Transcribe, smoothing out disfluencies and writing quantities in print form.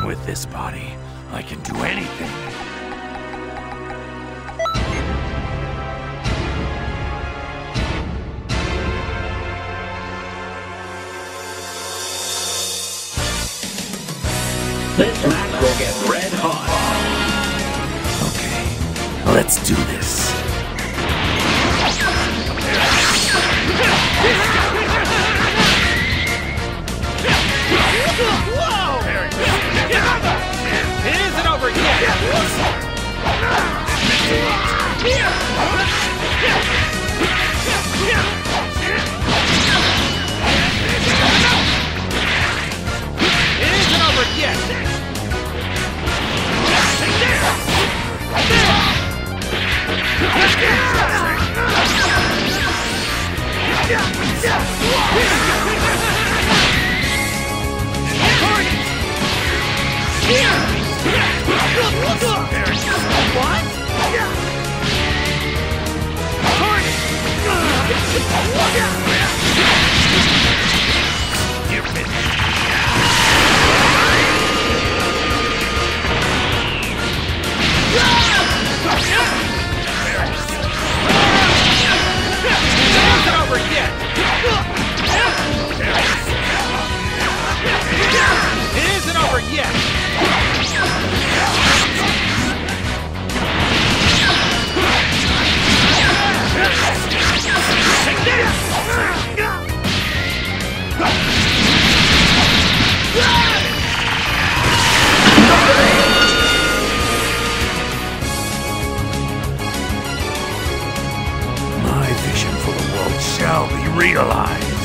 With this body, I can do anything. This match will get red hot. Okay, let's do this. Whoa! It isn't over yet! It isn't over yet! My vision for the world shall be realized.